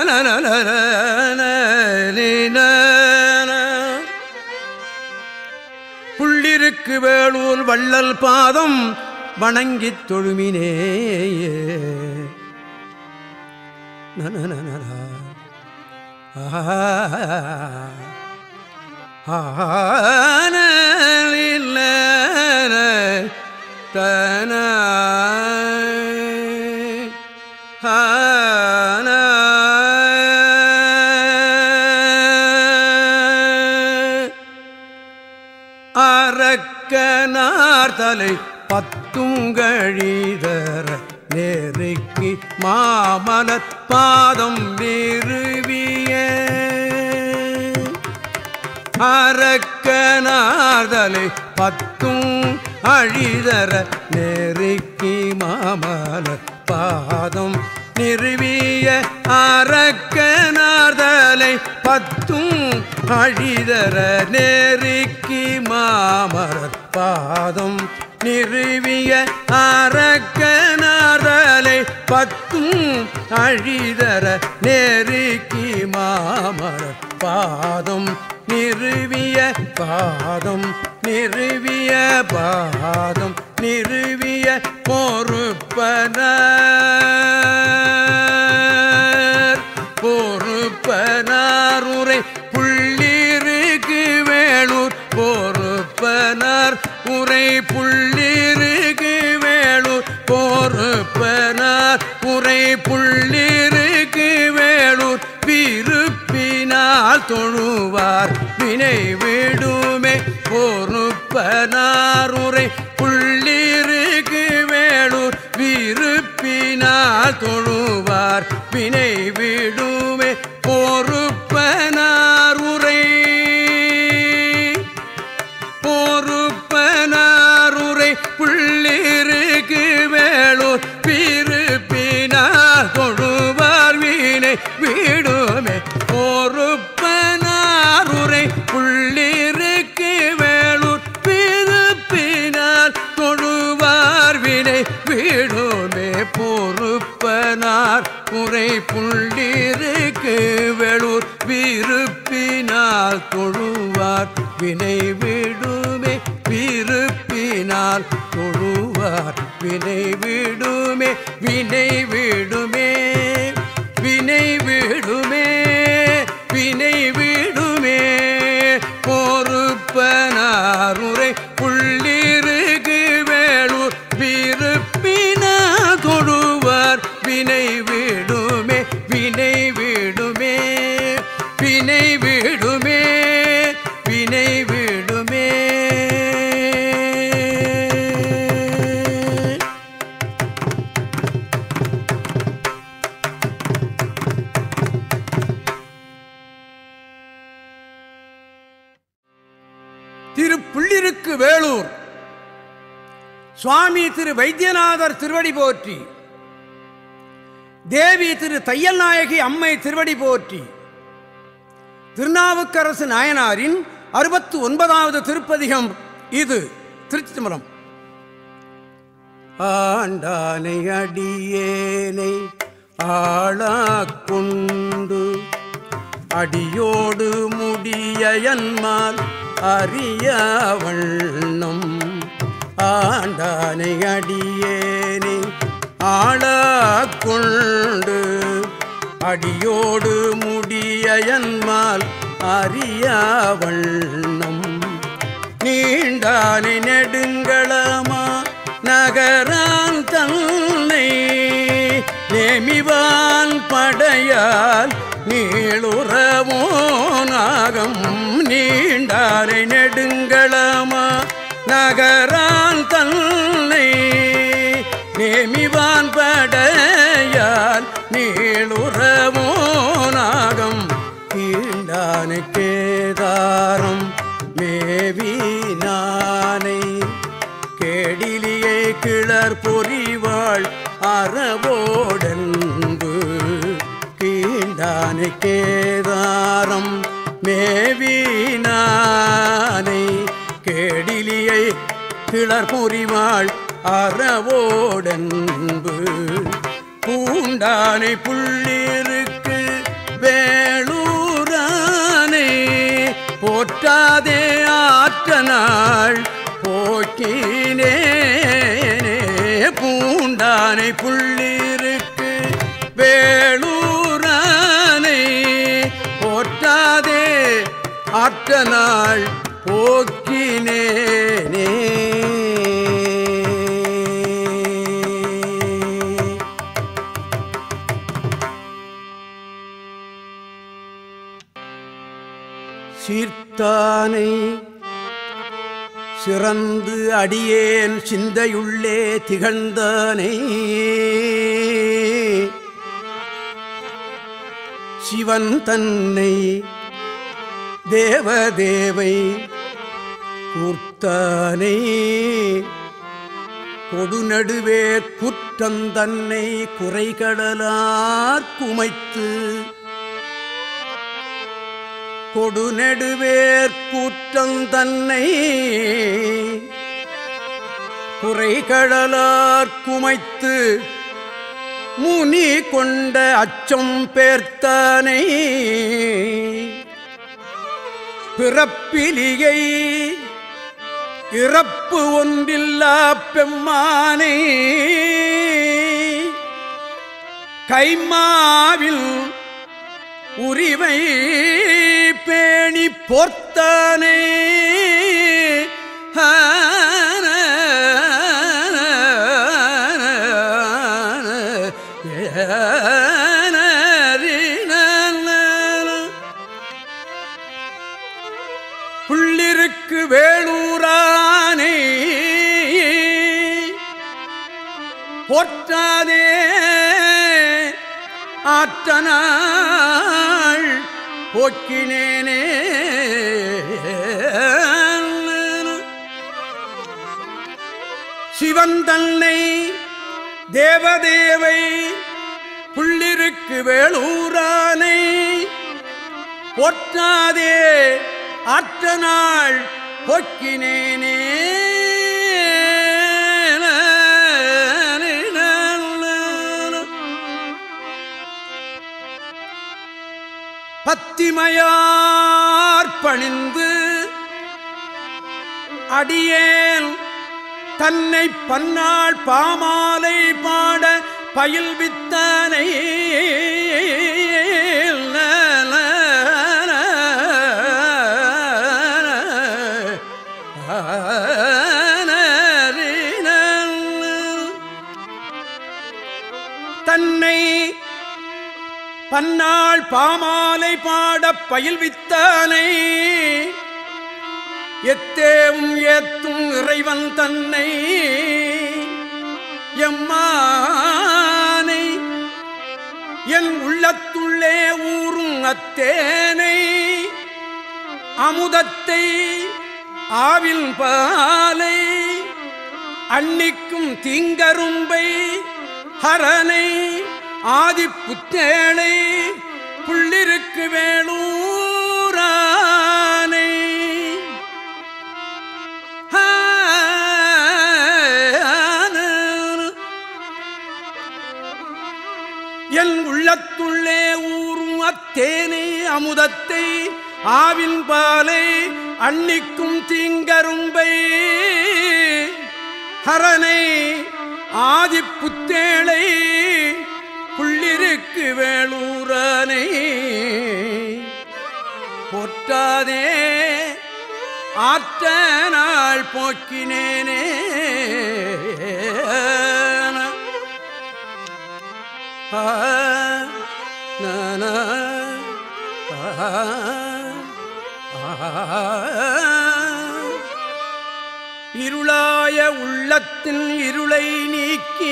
புள்ளிருக்கு வேளூர் வள்ளல் பாதம் வணங்கித் தொழுமினே. தன அரக்கனார் தலை பத்துங்கழிதர நேருக்கு மாமலர் பாதம் நிறுவிய. அரக்கனார்தலை பத்தும் அழிதர நெருக்கி மாமலர் பாதம் நிறுவிய. அரக்கனார்தலை பத்தும் அழிதர நெருக்கி மாமலர் பாதம் நிறுவிய. அரக்கனார்தலை பத்தும் அழிதர நெருக்கி மாமலர் பாதம் நிறுவிய. பாதம் நிறுவிய. பாதம் நிறுவிய. பொறுப்பனார் பொறுப்பனார் உரை புள்ளிருக்கு வேளூர். பொறுப்பனார் உரை புள்ளிருக்கு வேளூர். பொறுப்பனார் உரை புள்ளிருக்கு வேளூர். விருப்பினால் தொழுவார் வினை விடுமே. பொறுப்பனார் உரை புள்ளிருக்கு வேளூர். விருப்பினால் தொழுவார் வினை விடுமே. பொறுப்பனார் உரை பொறுப்பனார் உரை புள்ளிருக்கு வேளூர். விருப்பினால் தொழுவார் வினை விடுமே. பொறுப்பனார் உரை புள்ளிருக்கு வேளூர். விருப்பினால் தொழுவார் வினை விடுமே. பொறுப்பனார் உரை புள்ளிருக்கு வேளூர். விருப்பினால் தொழுவார் வினை விடுமே. விருப்பினால் தொழுவார் வினை விடுமே. வினை விடுமே. வினை விடுமே. வினை விடுமே. பொறுப்பனார் உரை புள்ளிருக்கு வேளூர். விருப்பினால் தொழுவார் வினை விடுமே. வினை விடுமே. வினை விடுமே. வினை விடுமே. சுவாமி திரு வைத்தியநாதர் திருவடி போற்றி, தேவி திரு தையல் நாயகி அம்மை திருவடி போற்றி. திருநாவுக்கரசு நாயனாரின் அறுபத்து ஒன்பதாவது திருப்பதிகம் இது. திருச்சிதம்பரம். ஆண்டானை அடியேனை ஆளாக்கொண்டு அடியோடு முடியன்மால் அறிய வண்ணம். ஆண்டானை அடியேனை ஆளாக்கொண்டு அடியோடு முடியன்மால் அறிய வண்ணம். நீண்டானை நெடுங்களமா நகரான் தன்னை நேமிவான் படையால் நீளுறவோ நாகம். நீண்டானை நெடுங்களமா நகரான் தன்னை நேமிவான் படையால் நீளுறவோ நாகம். கீண்டானை கேதாரம் மேவினானை கேடிலியை கிளர் பொறிவாள் அறவோடன்பு. கீண்டானை கேதாரம் மேவினானை கேடிலியை கிளர் பொறிவாள் அறவோடன்பு. பூண்டானை புள்ளிருக்கு வேளூரானை போற்றாதே ஆற்றனாள் போக்கினே. பூண்டானை புள்ளிருக்கு வேளூரானை போற்றாதே ஆற்றனாள் போக்கினேனே. சீர்த்தானை சிறந்து அடியேன் சிந்தையுள்ளே திகழ்ந்தானை சிவன் தன்னை தேவதேவை கூர்த்தானை கொடுநடுவே குற்றந்தன்னை குறைகடலார் குமைத்து. கொடுநெடுவேற் கூற்றந்தன்னை குறைகடலார் குமைத்து முனி கொண்ட அச்சம் பேர்த்தானை பிறப்பிலியை இறப்பு ஒன்றில்லா பெம்மானை கைமாவில் உரிவை பேணி போர்த்தானே. புள்ளிருக்கு வேளூரானே போற்றாதே ஆற்றனாள் போக்கினேனே. சிவன் தன்னை தேவதேவை புள்ளிருக்கு வேளூரானை போற்றாதே ஆற்றனாள் போக்கினேனே. பத்திமையார் பணிந்து அடியேன் தன்னை பன்னாள் பாமாலை பாட பயில்வித்தானை தன்னை பன்னாள் பாமாலை பாடப் பயில்வித்தானை எத்தேவும் ஏத்தும் இறைவன் தன்னை எம்மானை என் உள்ளத்துள்ளே ஊறும் அத்தேனை அமுதத்தை ஆவில் பாலை அன்னிக்கும் தீங்கரும்பை ஹரனை ஆதிப்புத்தேளை புள்ளிருக்கு வேளூரானை என் உள்ளத்துள்ளே ஊறும் அத்தேனை அமுதத்தை ஆவின் பாலை அன்னிக்கும் தீங்கரும்பை ஹரனை ஆதிப்புத்தேளை புள்ளிருக்கு வேளூரானை போற்றாதே ஆற்ற நாள் போக்கினேனே ஆ நா இருளாய உள்ளத்தின் இருளை நீக்கி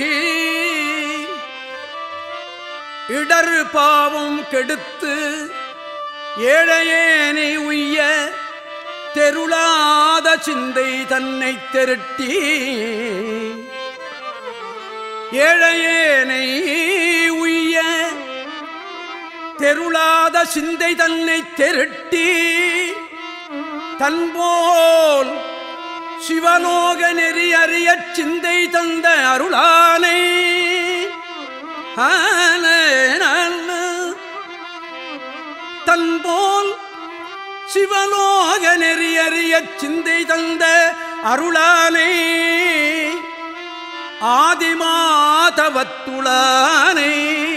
இடர் பாவம் கெடுத்து ஏழையேனை உய்ய தெருளாத சிந்தை தன்னை திரட்டி ஏழையேனை உய்ய தெருளாத சிந்தை தன்னை திரட்டி தன்போல் சிவலோக நெறி அறிய சிந்தை தந்த அருளானை தன்போல் சிவலோக நெறி அறிய சிந்தை தந்த அருளானை ஆதிமாதவத்துளானை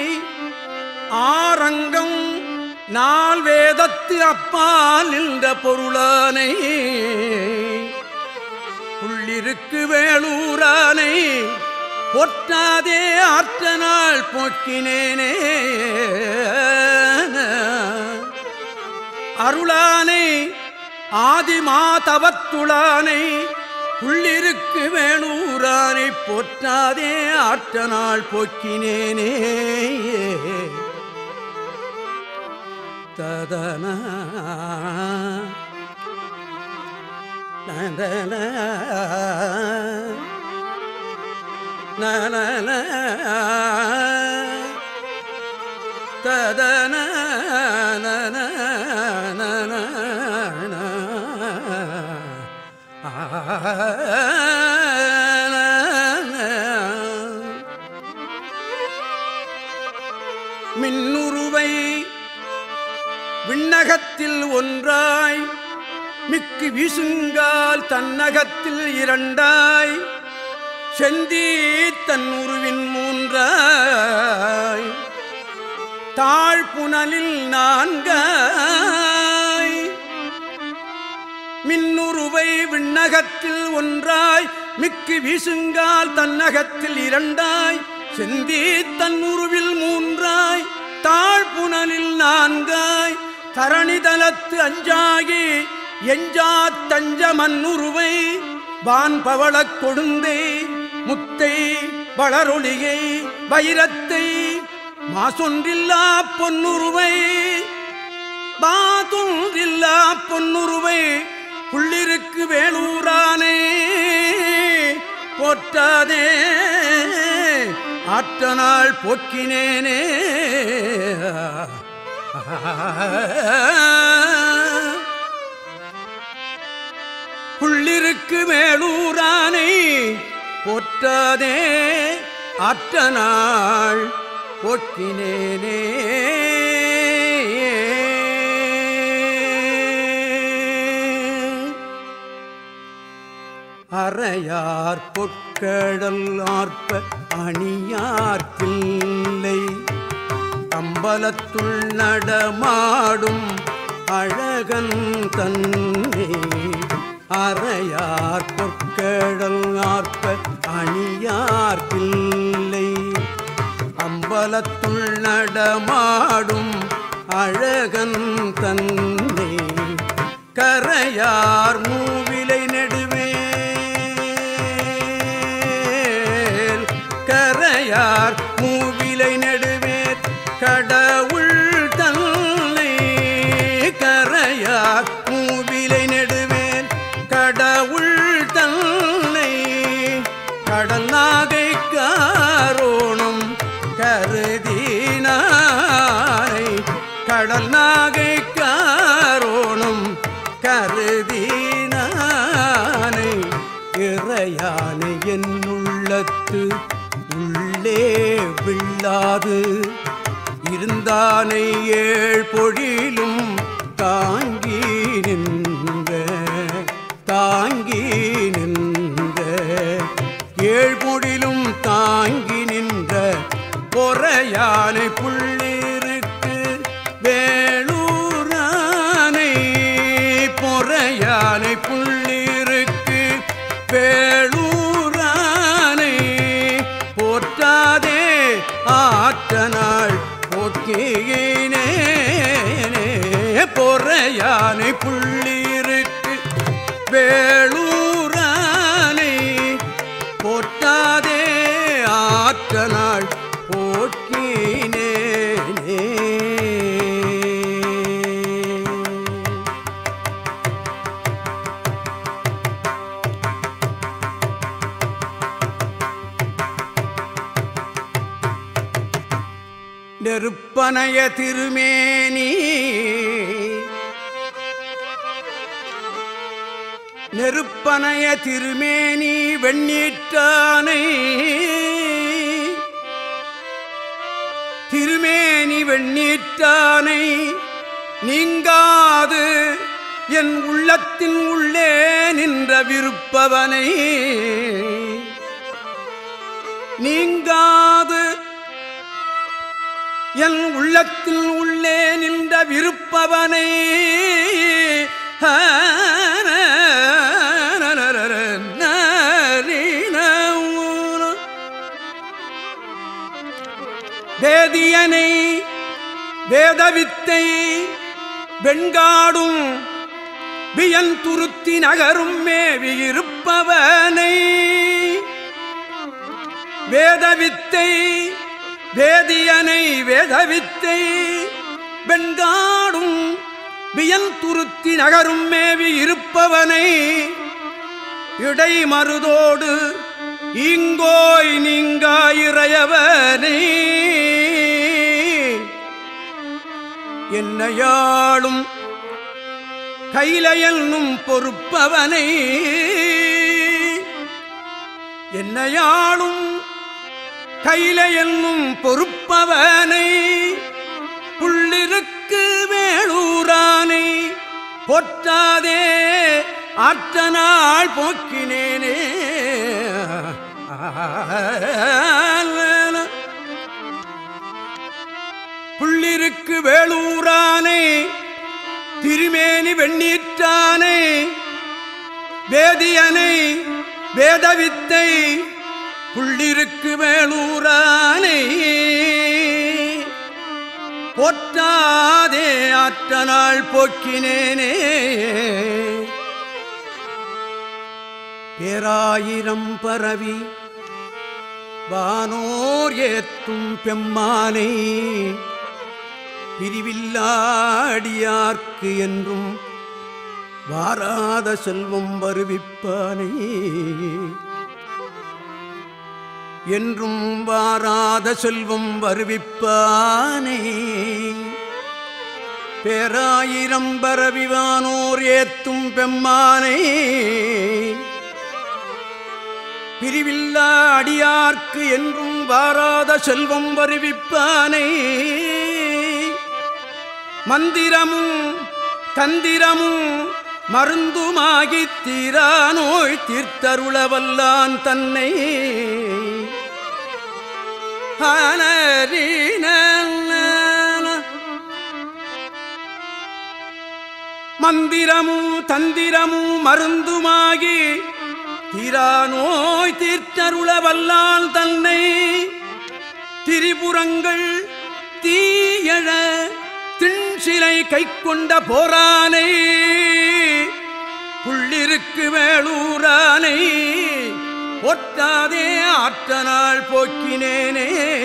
ஆரங்கம் நால் வேதத்து அப்பால் நின்ற பொருளானை புள்ளிருக்கு வேளூரானை போற்றாதே ஆற்ற நாள் போக்கினேனே அருளானை ஆதிமாதவத்துளானை புள்ளிருக்கு வேளூரானை போற்றாதே ஆற்ற நாள் போக்கினேனே ததன நந்தன நன ததன மின்னுருவை விண்ணகத்தில் ஒன்றாய் மிக்கு வீசுங்கால் தன்னகத்தில் இரண்டாய் செந்தி தன்னுருவின் மூன்றாய் தாழ்புனலில் நான்காய் மின்னுருவை விண்ணகத்தில் ஒன்றாய் மிக்கு வீசுங்கால் தன்னகத்தில் இரண்டாய் செந்தி தன்னுருவில் மூன்றாய் தாழ்புனலில் நான்காய் தரணிதலத்து அஞ்சாகி எஞ்சா தஞ்ச மன்னுருவை வான் பவளக் கொழுந்தை முத்தை வளரொளியை வைரத்தை மாசொன்றில்லா பொன்னுருவை பாதொன்றில்லா பொன்னுருவை புள்ளிருக்கு வேளூரானே போற்றாதே ஆற்ற நாள் போக்கினேனே புள்ளிருக்கு வேளூரானை போற்றாதே ஆற்ற நாள் போக்கினேனே அறையார் பொற்கடல் ஆர்ப்ப அணியார்க்கில்லை அம்பலத்துள் நடமாடும் அழகன் தன்னை அறையார் பொற்கடல் ஆர்ப்ப அணியார்க்கில்லை அம்பலத்துள் நடமாடும் அழகன் தன்னை கரையார் மூவிலை நெடுவேல் கரையார் மூவிலை நெடுவேல் கடவுள் தன்னை கரையார் மூவிலை நெடுவேல் கடவுள் தன்னை உள்ளே வில்லாது இருந்தானை ஏழ் பொழிலும் தாங்கி நின்ற தாங்கி நின்ற ஏழ் பொழிலும் தாங்கி நின்ற பொறையானை புள்ளிருக்கு வேளூரானை பொறையானை புள்ளிருக்கு வேளூரானை போற்றாதே ஆற்றனாள் போக்கினே பொறையானை புள்ளிருக்கு வேளூரானை போற்றாதே ஆற்றனாள் போக்கினே நெருப்பனைய திருமேனி நெருப்பனைய திருமேனி வெண்ணீற்றானை திருமேனி வெண்ணீற்றானை நீங்காது என் உள்ளத்தின் உள்ளே நின்ற விருப்பவனை நீங்காது என் உள்ளத்தின் உள்ளே நின்ற விருப்பவனை வேதியனை வேதவித்தை வெண்காடும் வியந்துருத்தி நகரும் மேவியிருப்பவனை வேதவித்தை வேதியனை வேதவித்தை வெண்காடும் வியந்துருத்தி நகரும் மேவி இருப்பவனை இடை மருதோடு இங்கோய் நீங்காயிரையவனை என்னையாளும் கைலையனும் பொறுப்பவனை என்னையாளும் கைலையனும் பொறுப்பவனை புள்ளிருக்கு வேளூரானை போற்றாதே ஆற்றனாள் போக்கினேனே புள்ளிருக்கு வேளூரானை திருமேனி வெண்ணீற்றானை வேதியனை வேதவித்தை புள்ளிருக்கு வேளூரானை போற்றாதே ஆற்றனாள் போக்கினேனே பேராயிரம் பரவி வானோர் ஏத்தும் பெம்மானை பிரிவில்லாடியார்க்கு என்றும் வாராத செல்வம் வருவிப்பானை என்றும் வாராத செல்வம் வருவிப்பானே பேராயிரம் பரவிவானோர் ஏத்தும் பெம்மானை பிரிவில்லா அடியார்க்கு என்றும் வாராத செல்வம் வருவிப்பானை மந்திரமும் தந்திரமும் மருந்துமாகி தீரா நோய் தீர்த்தருளவல்லான் தன்னை மந்திரமும் தந்திரமும் மருந்துமாகி தீரா நோய் தீர்த்தருளவல்லான் தன்னை திரிபுரங்கள் தீயழ திண்சிலை கை கொண்ட போரானை புள்ளிருக்கு வேளூரானை ஒட்டாதே ஆற்றனாள் போக்கினேனே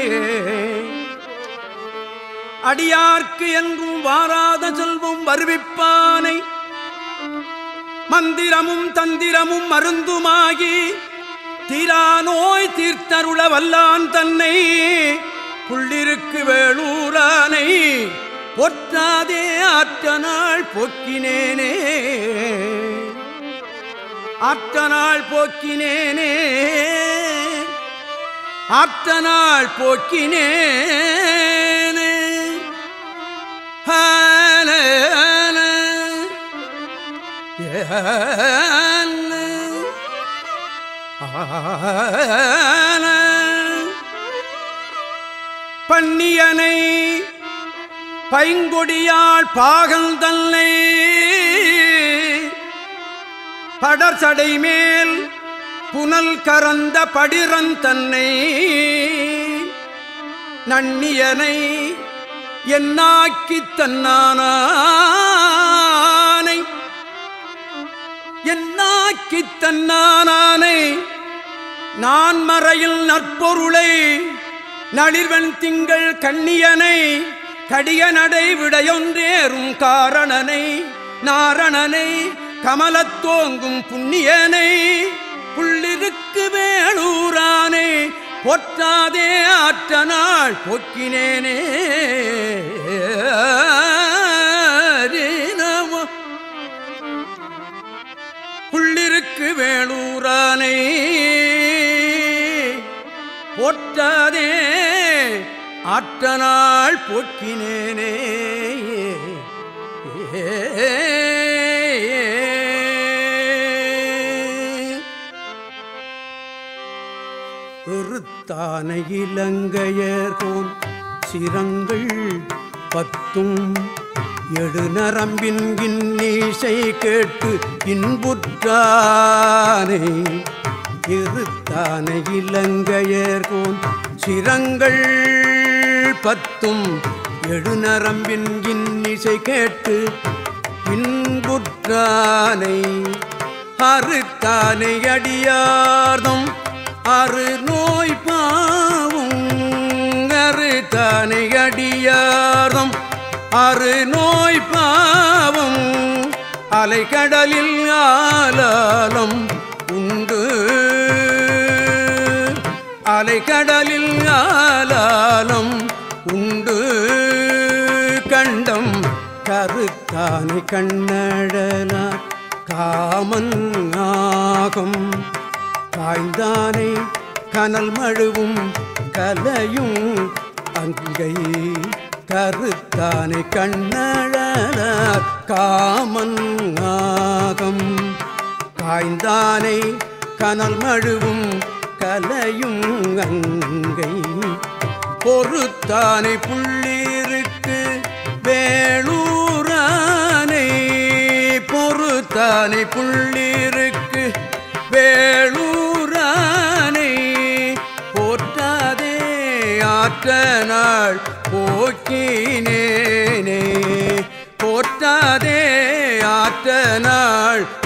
அடியார்க்கு என்றும் வாராத செல்வம் வருவிப்பானை மந்திரமும் தந்திரமும் மருந்துமாகி தீரா நோய் தீர்த்தருள வல்லான் தன்னை புள்ளிருக்கு வேளூரானை ஒற்றாதே ஆற்றனாள் போக்கினேனே ஆற்றனாள் போக்கினேனே ஆற்றனாள் போக்கினேன் பன்னியனை பைங்கொடியாள் பாகல் தன்னை படர்சடை மேல் புனல் கரந்த படிரன் தன்னை நன்னியனை என்னாக்கித் தன்னானை என்னாக்கித் தன்னானை நான் மறையில் நற்பொருளை நளிர்வன் திங்கள் கண்ணியனை கடிய நடை விடையொன்றேறும் காரணனை நாரணனை கமலத்தோங்கும் புண்ணியனை புள்ளிருக்கு வேளூரானே போற்றாதே ஆற்றனாள் போக்கினேனே புள்ளிருக்கு வேளூரானே போற்றாதே ஆற்றனாள் போக்கினேனே பெருத்தான இலங்கையர்கோன் சிரங்கள் பத்தும் எடுநரம்பின் இன்னீசை கேட்டு இன்புற்றானே இருத்தான இலங்கையர்கோன் சிரங்கள் பத்தும் எடுநரம்பின் இன்னிசை கேட்டு இன்புற்றானை அறுத்தானை அடியார்தம் அறு நோய் பாவும் அறுத்தானை அடியார்தம் அறு நோய் பாவும் அலைக்கடலில் ஆலாலம் உண்டு அலைக்கடலில் ஆலாலம் உண்டு கண்டம் கருத்தானை கண்ணடலார் காமன் ஆகம் காய்ந்தானை கனல் மழுவும் கலையும் அங்கை கருத்தானை கண்ணழலார் காமன் ஆகம் காய்ந்தானை கனல் மழுவும் கலையும் அங்கை பொறுத்தானை புள்ளிருக்கு வேளூரானை பொறுத்தானை புள்ளிருக்கு வேளூரானை போற்றாதே ஆற்றனாள் போக்கினேனே போற்றாதே ஆற்றனாள்